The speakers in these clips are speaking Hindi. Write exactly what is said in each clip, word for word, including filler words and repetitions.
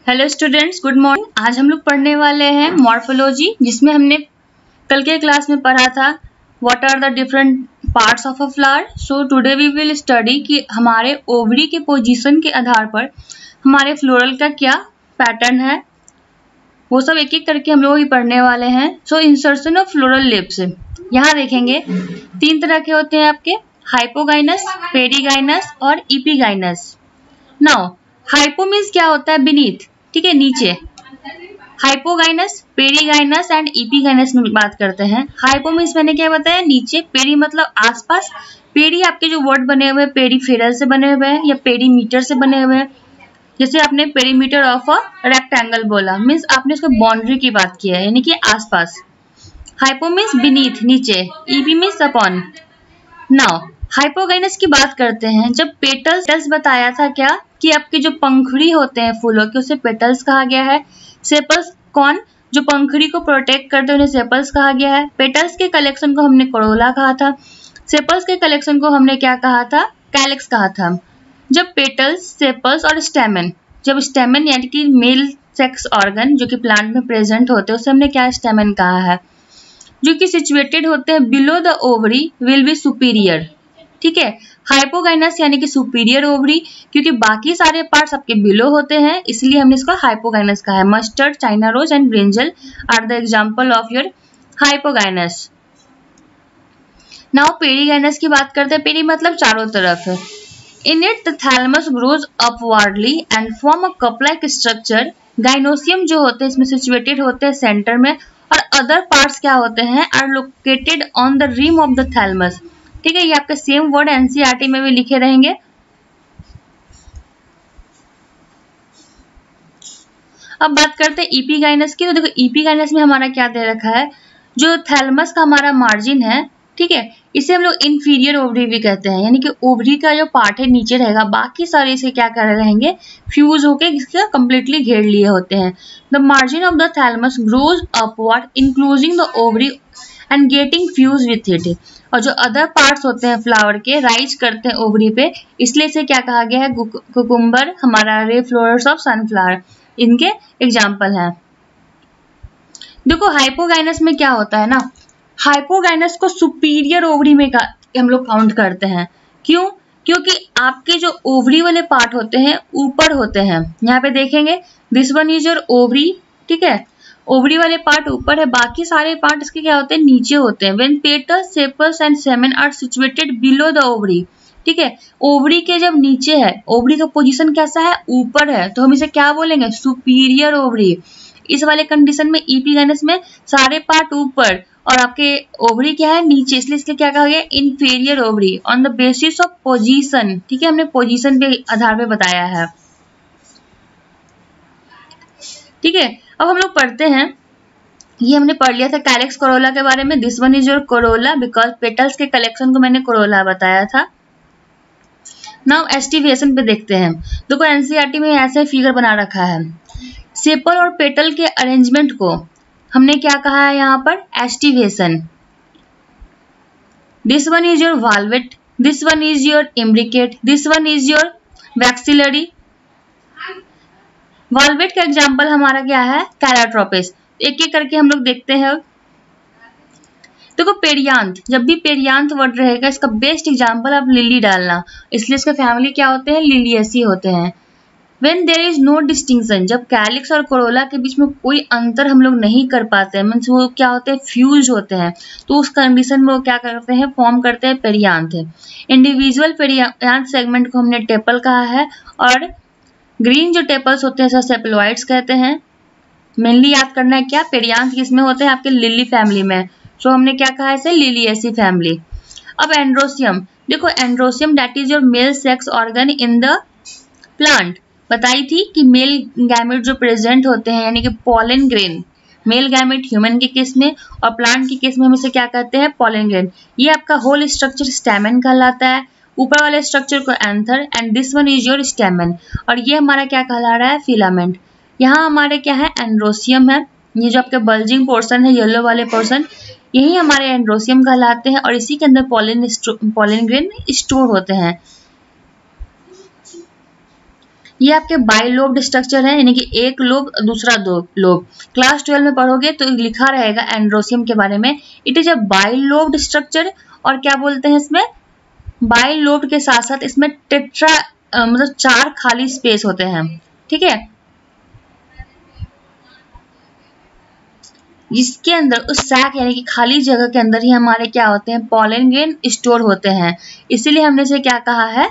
Hello students, good morning. आज हम लोग पढ़ने वाले हैं मॉर्फोलॉजी, जिसमें हमने कल के क्लास में पढ़ा था what are the different parts of a flower. So today we will study कि हमारे ओवरी के पोजीशन के आधार पर हमारे फ्लोरल का क्या पैटर्न है, वो सब एक एक करके हम लोग ही पढ़ने वाले हैं। So insertion of floral lips, यहाँ देखेंगे तीन तरह के होते हैं आपके, हाइपोगाइनस, पेरीगाइनस और इपीगाइनस। नाउ हाइपो मीन्स क्या होता है, बीनीथ, ठीक है, नीचे। हाइपोगाइनस, पेरीगाइनस एंड इपीगाइनस में बात करते हैं। हाइपो मीन्स मैंने क्या बताया, नीचे। पेरी मतलब आसपास। पेरी आपके जो वर्ड बने हुए हैं पेरीफेरल से बने हुए हैं या पेरीमीटर से बने हुए हैं। जैसे आपने पेरीमीटर ऑफ अ रेक्टेंगल बोला, मीन्स आपने उसको बाउंड्री की बात की है, यानी कि आसपास। हाइपो मीन्स बीनीथ, नीचे। Epi means upon. Now hypogynous की बात करते हैं। जब पेटल्स पेटल्स बताया था क्या कि आपके जो पंखुड़ी होते हैं फूलों के, उसे पेटल्स कहा गया है। सेपल्स कौन, जो पंखुड़ी को प्रोटेक्ट करते हैं, उन्हें सेपल्स कहा गया है। पेटल्स के कलेक्शन को हमने कोरोला कहा था। सेपल्स के कलेक्शन को हमने क्या कहा था, कैलिक्स कहा था। जब पेटल्स, सेपल्स और स्टेमन, जब स्टेमन यानी कि मेल सेक्स ऑर्गन जो कि प्लांट में प्रेजेंट होते हैं, उसे हमने क्या स्टेमन कहा है। जो कि सिचुएटेड होते हैं below the ovary will be superior, ठीक है। हाइपोगाइनस यानी कि सुपीरियर ओवरी, क्योंकि बाकी सारे पार्ट्स आपके बिलो होते हैं, इसलिए हमने इसको हाइपोगाइनस कहा है। Mustard, China rose and brinjal are the example of your hypogynous. Now perigynous की बात करते हैं। पेरी मतलब चारों तरफ है। In it the thalamus grows upwardly and form a cup like structure. Gynoecium जो होते हैं इसमें सिचुएटेड होते हैं सेंटर में, और अदर पार्ट्स क्या होते हैं, are located on the rim of the thalamus, ठीक है। ये आपके सेम वर्ड एनसीईआरटी में भी लिखे रहेंगे। अब बात करते हैं इपीगाइनस की। तो देखो इपीगाइनस में हमारा क्या दे रखा है, जो थैलेमस का हमारा मार्जिन है, ठीक है, इसे हम लोग इंफीरियर ओवरी भी कहते हैं, यानी कि ओवरी का जो पार्ट है नीचे रहेगा, बाकी सारे इसे क्या कर रहेंगे, फ्यूज होके इसका कंप्लीटली घेर लिए होते हैं। The margin of the thalamus grows upward enclosing the ovary and getting fuse with it. और जो अदर पार्ट्स होते हैं फ्लावर के, राइज करते हैं ओवरी पे, इसलिए इसे क्या कहा गया है, कुकुम्बर, हमारा रे फ्लोरस ऑफ सनफ्लावर, इनके एग्जाम्पल हैं। देखो हाइपोगाइनस में क्या होता है ना, हाइपोगाइनस को सुपीरियर ओवरी में का, हम लोग काउंट करते हैं। क्यों? क्योंकि आपके जो ओवरी वाले पार्ट होते हैं ऊपर होते हैं। यहाँ पे देखेंगे this one is your ovary, ठीक है, ओवरी वाले पार्ट ऊपर है, बाकी सारे पार्ट इसके क्या होते हैं, नीचे होते हैं। When petals, sepals and stamen are situated below the ovary, ठीक है, ओवरी के जब नीचे है, ओवरी का पोजीशन कैसा है, ऊपर है, तो हम इसे क्या बोलेंगे, सुपीरियर ओवरी। इस वाले कंडीशन में इपीगाइनस में सारे पार्ट ऊपर और आपके ओवरी क्या है, नीचे, इसलिए इसके क्या कहा गया, inferior ovary on the basis of position, ठीक है, हमने पोजीशन पे आधार पे बताया है, ठीक है। अब हम लोग पढ़ते हैं, ये हमने पढ़ लिया था कैलिक्स कोरोला के बारे में। This one is your corolla, because petals के कलेक्शन को मैंने कोरोला बताया था। नाउ एस्टिवेशन पे देखते हैं। देखो एनसीईआरटी में ऐसे फिगर बना रखा है, सेपल और पेटल के अरेंजमेंट को हमने क्या कहा है यहाँ पर, aestivation. This one is your valvate, this one is your imbricate, this one is your vexillary. Valvate का एग्जाम्पल हमारा क्या है, कैलाट्रोपिस। एक एक करके हम लोग देखते हैं। देखो पेरियांथ, जब भी पेरियांथ वर्ड रहेगा, इसका बेस्ट एग्जाम्पल आप लिली डालना, इसलिए इसका फैमिली क्या होते हैं, लिलियसी होते हैं। When there is no distinction, जब कैलिक्स और कोरोला के बीच में कोई अंतर हम लोग नहीं कर पाते हैं, मीन्स वो क्या होते हैं, फ्यूज होते हैं, तो उस कंडीशन में वो क्या करते हैं, फॉर्म करते हैं पेरियांथ। इंडिविजुअल पेरियांथ सेगमेंट को हमने टेपल कहा है, और ग्रीन जो टेपल्स होते हैं सेपेलोइड्स कहते हैं। मेनली याद करना है क्या, पेरियांथ किसमें होते हैं, आपके लिली फैमिली में, सो हमने क्या कहा है इसे, लिलियसी फैमिली। अब एंड्रोसियम, देखो androecium that is your male sex organ in the plant. बताई थी कि मेल गैमेट जो प्रेजेंट होते हैं, यानी कि pollen grain, male gamete human के केस में और प्लांट के केस में हम इसे क्या कहते हैं, पॉलन ग्रेन। ये आपका होल स्ट्रक्चर स्टैमेन कहलाता है, ऊपर वाले स्ट्रक्चर को anther, and this one is your stamen, और ये हमारा क्या कहला रहा है, फिलामेंट। यहाँ हमारे क्या है, एंड्रोसियम है, ये जो आपके बल्जिंग पोर्शन है, येलो वाले पोर्शन, यही हमारे एंड्रोसियम कहलाते हैं, और इसी के अंदर पॉलन पॉलन ग्रेन स्टोर होते हैं। ये आपके बाइलोब्ड स्ट्रक्चर है, यानी कि एक लोब दूसरा दो लोब। क्लास ट्वेल्व में पढ़ोगे तो लिखा रहेगा एंड्रोसियम के बारे में, it is a bilobed structure. और क्या बोलते हैं इसमें, बाइलोब्ड के साथ साथ इसमें टेट्रा आ, मतलब चार खाली स्पेस होते हैं, ठीक है। इसके अंदर उस सैक यानी कि खाली जगह के अंदर ही हमारे क्या होते हैं, पॉलन ग्रेन स्टोर होते हैं, इसीलिए हमने इसे क्या कहा है,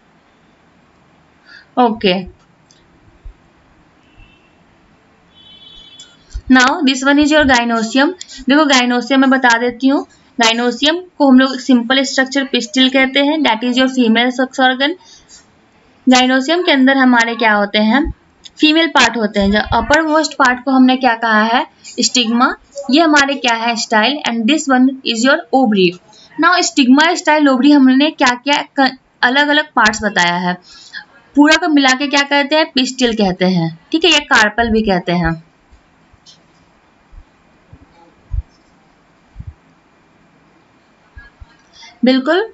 okay. Now this one is your gynoecium. देखो गाइनोसियम मैं बता देती हूँ, गाइनोसियम को हम लोग सिंपल स्ट्रक्चर पिस्टिल कहते हैं, that is your female sex organ. Gynoecium के अंदर हमारे क्या होते हैं, फीमेल पार्ट होते हैं। जो अपर मोस्ट पार्ट को हमने क्या कहा है, स्टिग्मा। ये हमारे क्या है, style, and this one is your ovary. Now stigma, style, ovary हमने क्या क्या अलग अलग पार्ट्स बताया है, पूरा को मिला के क्या कहते हैं, पिस्टिल कहते हैं, ठीक है। ये कार्पल भी कहते हैं। बिल्कुल।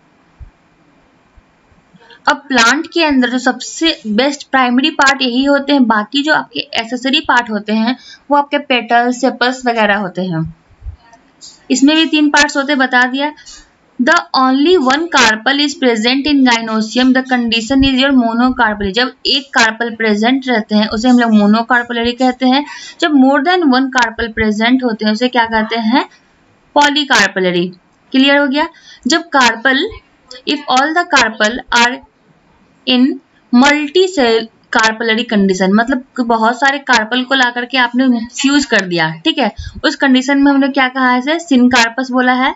अब प्लांट के अंदर जो सबसे बेस्ट प्राइमरी पार्ट यही होते हैं, बाकी जो आपके एसेसरी पार्ट होते हैं वो आपके पेटल्स, सेपल्स वगैरह होते हैं। इसमें भी तीन पार्ट्स होते हैं, बता दिया। The only one carpel is present in gynoecium, the condition is your monocarpellary. जब एक कार्पल प्रेजेंट रहते हैं उसे हम लोग मोनोकार्पलरी कहते हैं। जब more than one carpel present होते हैं उसे क्या कहते हैं, पॉलीकार्पलरी। क्लियर हो गया। जब carpel, if all the carpel are in multi cell carpellary condition, मतलब बहुत सारे कार्पल को ला करके आपने फ्यूज कर दिया, ठीक है, उस कंडीशन में हमने क्या कहा है, इसे सिनकार्पस बोला है।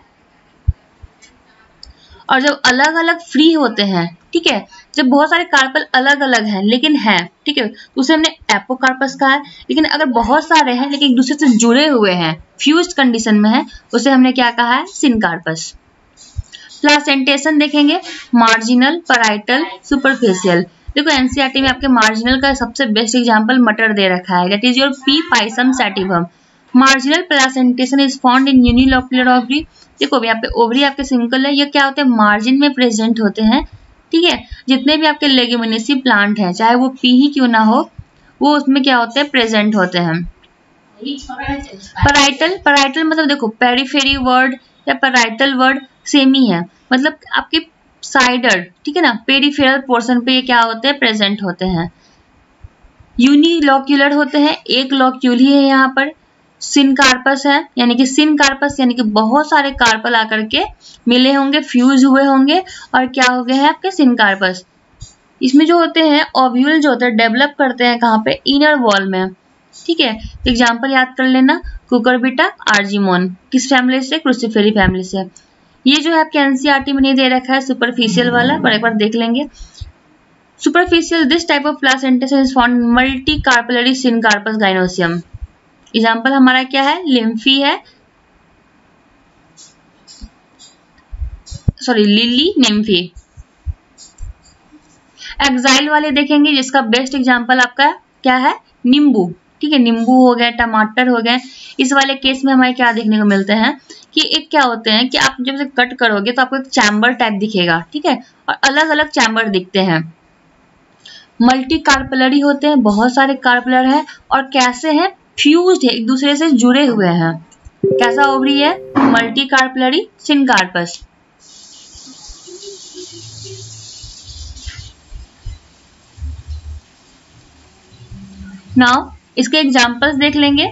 और जब अलग अलग फ्री होते हैं, ठीक है, जब बहुत सारे कार्पल अलग अलग हैं लेकिन है, ठीक है, तो उसे हमने एपोकार्पस कहा है। लेकिन अगर बहुत सारे हैं लेकिन एक दूसरे से जुड़े हुए हैं, फ्यूज कंडीशन में है, उसे हमने क्या कहा है, सिनकार्पस। प्लासेंटेशन देखेंगे, मार्जिनल, पैराइटल, सुपरफिशियल। देखो एनसीईआरटी में आपके मार्जिनल का सबसे बेस्ट एग्जांपल मटर दे रखा है, that is your pea Pisum sativum. Marginal placentation is found in unilocular ovary. देखो यहाँ पे ओवरी आपके सिंगल है, ये क्या होते हैं, मार्जिन में प्रेजेंट होते हैं, ठीक है। जितने भी आपके लेग्यूमिनेसी प्लांट हैं, चाहे वो पी ही क्यों ना हो, वो उसमें क्या होते हैं, प्रेजेंट होते हैं। पैराइटल, पैराइटल मतलब देखो पेरिफेरी वर्ड या पैराइटल वर्ड सेम ही है, मतलब आपके साइडर, ठीक है ना, पेरिफेरल पोर्शन पे ये क्या होते हैं, प्रेजेंट होते हैं। यूनिलोक्युलर होते हैं, एक लोक्यूल ही है यहाँ पर। सिनकार्पस है, यानी कि सिनकार्पस यानी कि बहुत सारे कार्पल आकर के मिले होंगे, फ्यूज हुए होंगे और क्या हो गए हैं आपके सिनकार्पस। इसमें जो होते हैं ओव्यूल जो होते हैं डेवलप करते हैं कहाँ पे, इनर वॉल में, ठीक है। एग्जाम्पल याद कर लेना, कुकुरबिटा, आर्जिमोन, किस फैमिली से, क्रूसिफेरी फैमिली से। ये जो है आपके एनसीईआरटी में नहीं दे रखा है सुपरफिशियल वाला, पर एक बार देख लेंगे। Superficial, this type of placentation is found in multi carpellary syncarpous gynoecium. Example हमारा क्या है, लिम्फी है, सॉरी लिली, निम्फी। एक्साइल वाले देखेंगे, जिसका बेस्ट एग्जाम्पल आपका क्या है, नींबू, ठीक है, नींबू हो गए, टमाटर हो गए। इस वाले केस में हमें क्या देखने को मिलते हैं कि एक क्या होते हैं कि आप जब से कट करोगे तो आपको एक चैम्बर टाइप दिखेगा, ठीक है, और अलग अलग चैम्बर दिखते हैं। मल्टी कार्पलरी होते हैं, बहुत सारे कार्पलर हैं और कैसे हैं, फ्यूज्ड है, एक दूसरे से जुड़े हुए हैं। कैसा ओवरी है, मल्टी कार्पलरी सिनकार्पस। नाउ इसके एग्जांपल्स देख लेंगे।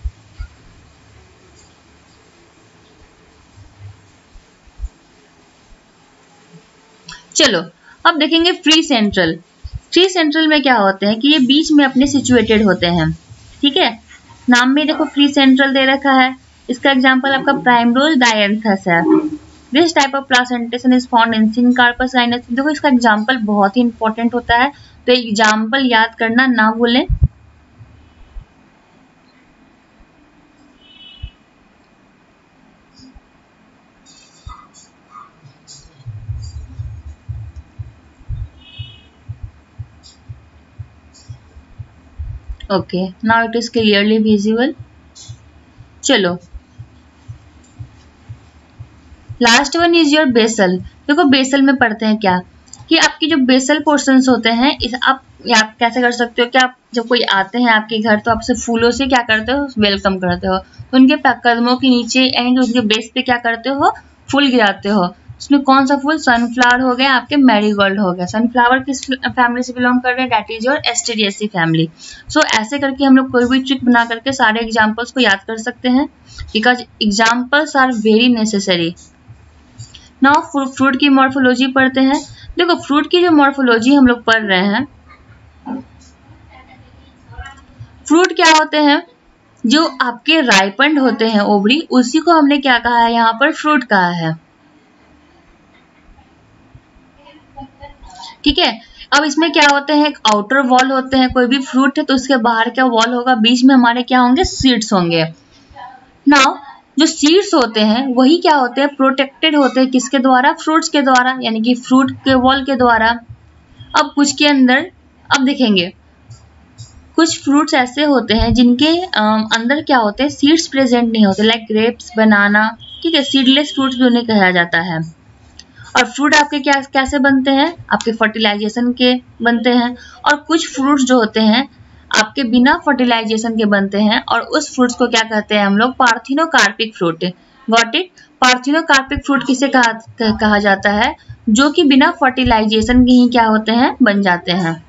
चलो अब देखेंगे फ्री सेंट्रल। फ्री सेंट्रल में क्या होते हैं कि ये बीच में अपने सिचुएटेड होते हैं, ठीक है। नाम में देखो फ्री सेंट्रल दे रखा है, इसका एग्जांपल आपका प्राइमरोज डायंथस है। This type of placentation is found in syncarpous gynoecium. देखो इसका एग्जांपल बहुत ही इंपॉर्टेंट होता है, तो एग्जांपल याद करना ना भूलें। Okay, now it is clearly visible. चलो last one is your basal. देखो बेसल में पढ़ते हैं क्या, कि आपके जो बेसल पोर्शंस होते हैं इस आप आप कैसे कर सकते हो कि आप जब कोई आते हैं आपके घर तो आपसे फूलों से क्या करते हो, वेलकम करते हो, तो उनके कदमों के नीचे एंड उनके बेस पे क्या करते हो, फूल गिराते हो। उसमें कौन सा फूल, सनफ्लावर हो गया, आपके मैरीगोल्ड हो गया। सनफ्लावर किस फैमिली से बिलोंग कर रहे हैं, that is your Asteraceae family. So ऐसे करके हम लोग कोई भी ट्रिक बना करके सारे एग्जाम्पल्स को याद कर सकते हैं, because examples are very necessary. Now fruit की मॉर्फोलॉजी पढ़ते हैं। देखो फ्रूट की जो मॉर्फोलॉजी हम लोग पढ़ रहे हैं, फ्रूट क्या होते हैं, जो आपके राइपेंड होते हैं ओवरी, उसी को हमने क्या कहा है, यहाँ पर फ्रूट कहा है। ठीक है, अब इसमें क्या होते हैं, एक आउटर वॉल होते हैं, कोई भी फ्रूट है तो उसके बाहर क्या वॉल होगा, बीच में हमारे क्या होंगे, सीड्स होंगे। नाउ जो सीड्स होते हैं वही क्या होते हैं, प्रोटेक्टेड होते हैं किसके द्वारा, फ्रूट्स के द्वारा, यानी कि फ्रूट के वॉल के द्वारा। अब कुछ के अंदर, अब देखेंगे कुछ फ्रूट्स ऐसे होते हैं जिनके अंदर क्या होते हैं, सीड्स प्रेजेंट नहीं होते, लाइक ग्रेप्स, बनाना, ठीक है, सीडलेस फ्रूट्स भी उन्हें कहा जाता है। और फ्रूट आपके क्या कैसे बनते हैं, आपके फर्टिलाइजेशन के बनते हैं। और कुछ फ्रूट्स जो होते हैं आपके बिना फर्टिलाइजेशन के बनते हैं, और उस फ्रूट्स को क्या कहते हैं हम लोग, parthenocarpic fruit. Got it. Parthenocarpic fruit किसे कहा, कहा जाता है, जो कि बिना फर्टिलाइजेशन के ही क्या होते हैं, बन जाते हैं।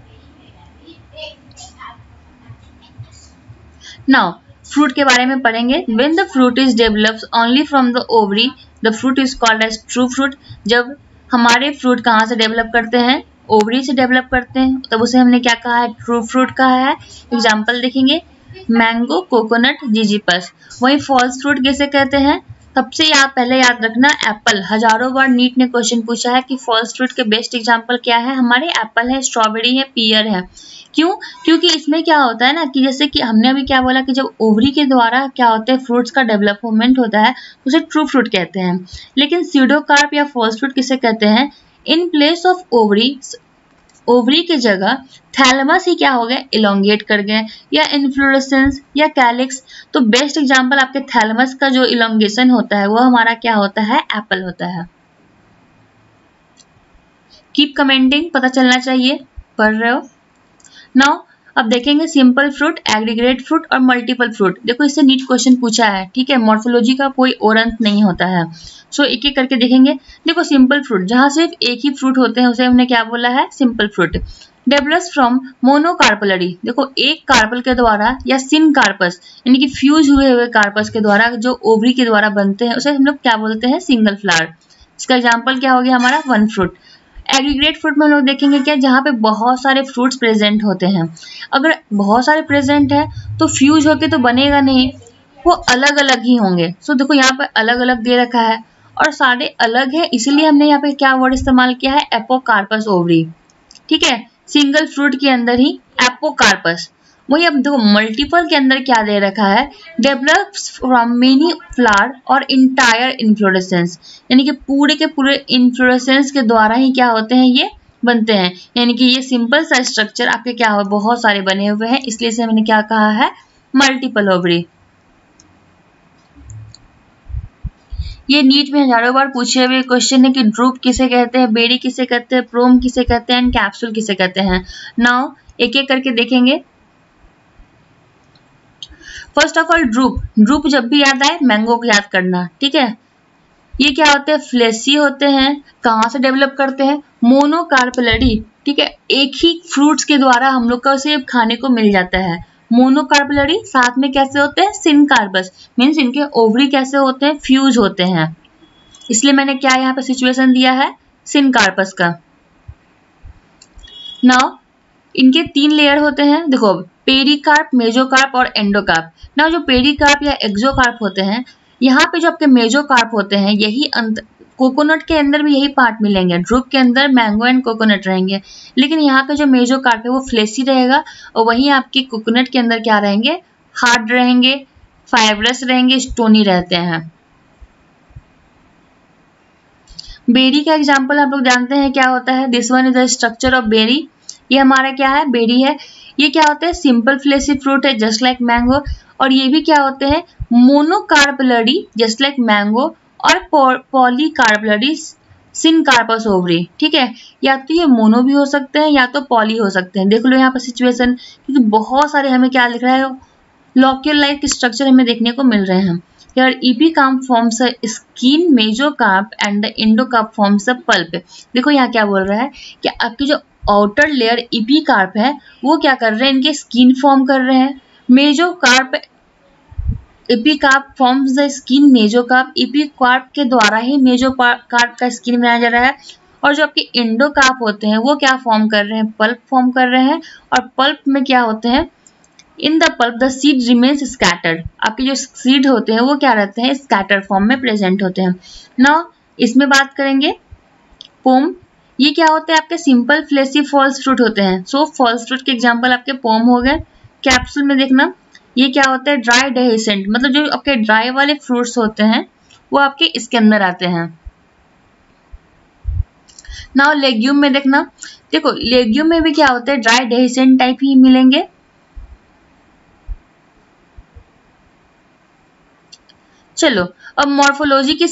नाउ फ्रूट के बारे में पढ़ेंगे। When the fruit is developed only from the ovary, the fruit is called as true fruit। जब हमारे फ्रूट कहाँ से डेवलप करते हैं, ओवरी से डेवलप करते हैं, तब उसे हमने क्या कहा है, ट्रू फ्रूट कहा है। एग्जाम्पल देखेंगे, मैंगो, कोकोनट, जीजीपस। वही फॉल्स फ्रूट किसे कहते हैं, सबसे याद पहले याद रखना एप्पल। हजारों बार नीट ने क्वेश्चन पूछा है कि फॉल्स फ्रूट के बेस्ट एग्जाम्पल क्या है, हमारे एप्पल है, स्ट्रॉबेरी है, पियर है। क्यों, क्योंकि इसमें क्या होता है ना कि जैसे कि हमने अभी क्या बोला कि जब ओवरी के द्वारा क्या होता है, फ्रूट्स का डेवलपमेंट होता है, उसे ट्रू फ्रूट कहते हैं। लेकिन स्यूडोकार्प या फॉल्स फ्रूट किसे कहते हैं, in place of ovary, ovary की जगह थैलेमस ही क्या हो गया, इलोंगेट कर गए, या इन्फ्लोरेसेंस या कैलिक्स। तो बेस्ट एग्जांपल आपके थैलेमस का जो इलोंगेशन होता है वो हमारा क्या होता है, एप्पल होता है। कीप कमेंटिंग, पता चलना चाहिए पढ़ रहे हो। नाउ अब देखेंगे सिंपल फ्रूट, एग्रीगेट फ्रूट और मल्टीपल फ्रूट। देखो इससे नीट क्वेश्चन पूछा है, ठीक है, मॉर्फोलॉजी का कोई और अंत नहीं होता है। सो एक एक करके देखेंगे। देखो सिंपल फ्रूट, जहां सिर्फ एक ही फ्रूट होते हैं उसे हमने क्या बोला है, simple fruit. Develops from monocarpellary. देखो एक कार्पल के द्वारा या सिन कार्पस, यानी कि फ्यूज हुए हुए कार्पस के द्वारा जो ओवरी के द्वारा बनते हैं उसे हम लोग क्या बोलते हैं, सिंगल फ्लावर। इसका एग्जाम्पल क्या हो गया हमारा, वन फ्रूट। एग्रीगेट फ्रूट में हम लोग देखेंगे क्या, जहाँ पे बहुत सारे फ्रूट्स प्रेजेंट होते हैं। अगर बहुत सारे प्रेजेंट है तो फ्यूज होके तो बनेगा नहीं, वो अलग अलग ही होंगे। सो देखो यहाँ पे अलग अलग दे रखा है और सारे अलग है, इसलिए हमने यहाँ पे क्या वर्ड इस्तेमाल किया है, एपोकार्पस ओवरी। ठीक है, सिंगल फ्रूट के अंदर ही एपोकार्पस। वही अब देखो मल्टीपल के अंदर क्या दे रखा है, डेवलप्स फ्रॉम मेनी फ्लावर और इंटायर इन्फ्लोरेसेंस, यानी कि पूरे के पूरे इन्फ्लोरेसेंस के द्वारा ही क्या होते हैं, ये बनते हैं। यानी कि ये सिंपल सा स्ट्रक्चर आपके क्या हो, बहुत सारे बने हुए हैं, इसलिए से मैंने क्या कहा है, मल्टीपल ओवरी। ये नीट में हजारों बार पूछे हुए क्वेश्चन है कि ड्रूप किसे कहते हैं, बेरी किसे कहते हैं, प्रोम किसे कहते हैं, एंड कैप्सूल किसे कहते हैं। नाउ एक एक करके देखेंगे। First of all drupe, drupe जब भी याद आए मैंगो को याद करना, ठीक है। ये क्या होते हैं, फ्लेसी होते हैं, कहाँ से डेवलप करते हैं, मोनोकार्पेलरी, ठीक है, एक ही फ्रूट्स के द्वारा हम लोग का उसे खाने को मिल जाता है। मोनोकार्पेलरी, साथ में कैसे होते हैं, सिनकार्पस, मीन्स इनके ओवरी कैसे होते हैं, फ्यूज होते हैं, इसलिए मैंने क्या यहाँ पे सिचुएशन दिया है, सिनकार्पस का। नाउ इनके तीन लेयर होते हैं, देखो पेरिकार्प, मेजोकार्प और एंडोकार्प। ना जो पेरिकार्प या एक्सोकार्प होते हैं, यहाँ पे जो आपके मेजोकार्प होते हैं, यही अंत कोकोनट के अंदर भी यही पार्ट मिलेंगे। ड्रूप के अंदर मैंगो एंड कोकोनट रहेंगे, लेकिन यहाँ पे जो मेजोकार्प है वो फ्लेसी रहेगा, और वहीं आपके कोकोनट के अंदर क्या रहेंगे, हार्ड रहेंगे, फाइब्रस रहेंगे, स्टोनी रहते हैं। बेरी का एग्जाम्पल आप लोग जानते हैं क्या होता है, this one is the structure of berry. ये हमारा क्या है, बेरी है। ये क्या होता है, सिंपल फ्लेसी फ्रूट है जस्ट लाइक मैंगो। और ये भी क्या होते हैं, मोनोकार्पेलरी जस्ट लाइक मैंगो, और पॉलीकार्पेलरी सिनकार्पस ओवरी, ठीक है। या तो ये मोनो भी हो सकते हैं या तो पॉली हो सकते हैं। देख लो यहाँ पर सिचुएशन, क्योंकि बहुत सारे हमें क्या लिख रहा है, लॉक्यूल लाइक स्ट्रक्चर हमें देखने को मिल रहे हैं। Here epicarp forms a skin, mesocarp and the endocarp forms a pulp। देखो यहाँ क्या बोल रहा है कि आपकी जो आउटर लेयर epicarp है वो क्या कर रहे हैं, इनके स्किन फॉर्म कर रहे हैं। Mesocarp, epicarp forms the skin mesocarp, epicarp के द्वारा ही मेसोकार्प का स्किन बनाया जा रहा है। और जो आपके एंडोकार्प होते हैं वो क्या फॉर्म कर रहे हैं, पल्प फॉर्म कर रहे हैं। और पल्प में क्या होते हैं, in the pulp the seed remains scattered, आपके जो सीड होते हैं वो क्या रहते हैं, स्कैटर फॉर्म में प्रेजेंट होते हैं। नाउ इसमें बात करेंगे पोम, ये क्या होते हैं, आपके सिंपल फ्लेशी फॉल्स फ्रूट होते हैं। सो फॉल्स फ्रूट के एग्जांपल आपके पोम हो गए। कैप्सूल में देखना ये क्या होता है, ड्राई डेहिसेंट, मतलब जो आपके ड्राई वाले फ्रूट्स होते हैं वो आपके इसके अंदर आते हैं। नाउ लेग्यूम में देखना, देखो लेग्यूम में भी क्या होता है, ड्राई डेहिसेंट टाइप ही मिलेंगे। चलो अब मॉर्फोलॉजी की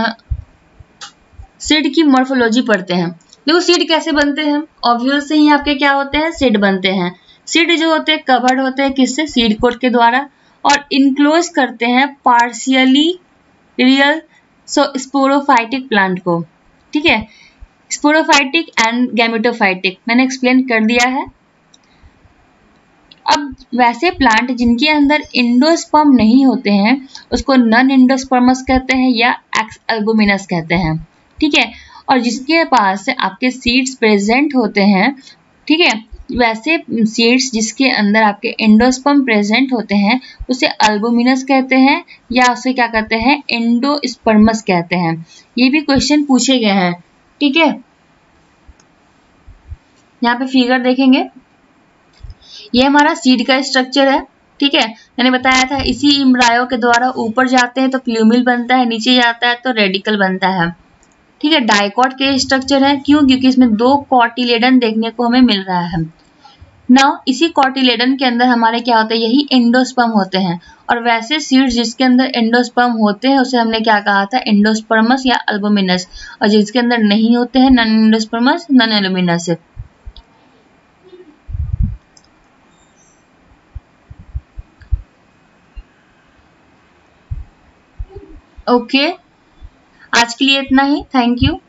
सीड की मॉर्फोलॉजी पढ़ते हैं। देखो सीड कैसे बनते हैं, ऑब्वियस से ही आपके क्या होते हैं, सीड बनते हैं। सीड जो होते हैं कवर्ड होते हैं किससे, सीड कोट के द्वारा, और इनक्लोज करते हैं partially real so sporophytic plant को, ठीक है। स्पोरोफाइटिक एंड गैमेटोफाइटिक मैंने एक्सप्लेन कर दिया है। अब वैसे प्लांट जिनके अंदर एंडोस्पर्म नहीं होते हैं उसको नॉन एंडोस्पर्मस कहते हैं या एक्स एल्बुमिनस कहते हैं, ठीक है। और जिसके पास आपके सीड्स प्रेजेंट होते हैं, ठीक है, वैसे सीड्स जिसके अंदर आपके एंडोस्पर्म प्रेजेंट होते हैं उसे एल्बुमिनस कहते हैं या उसे क्या कहते हैं, एंडोस्पर्मस कहते हैं। ये भी क्वेश्चन पूछे गए हैं, ठीक है। यहाँ पे फिगर देखेंगे, ये हमारा सीड का स्ट्रक्चर है, ठीक है। मैंने बताया था इसी इम्ब्रायो के द्वारा ऊपर जाते हैं तो प्लूमिल बनता है, नीचे जाता है तो रेडिकल बनता है, ठीक है। डाइकॉट के स्ट्रक्चर है, क्यों, क्योंकि इसमें दो कॉटिलेडन देखने को हमें मिल रहा है। नाउ इसी कॉटिलेडन के अंदर हमारे क्या होता है, यही एंडोस्पर्म होते हैं। और वैसे सीड्स जिसके अंदर एंडोस्पर्म होते हैं उसे हमने क्या कहा था, एंडोस्पर्मस या एल्बुमिनस, और जिसके अंदर नहीं होते हैं non endospermous non albuminous. Okay okay. आज के लिए इतना ही, थैंक यू।